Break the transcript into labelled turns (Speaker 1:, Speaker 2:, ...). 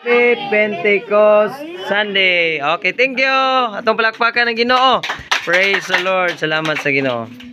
Speaker 1: Happy Pentecost Sunday. Okay, thank you. Atong palakpakan ng Ginoo. Praise the Lord. Salamat sa Ginoo.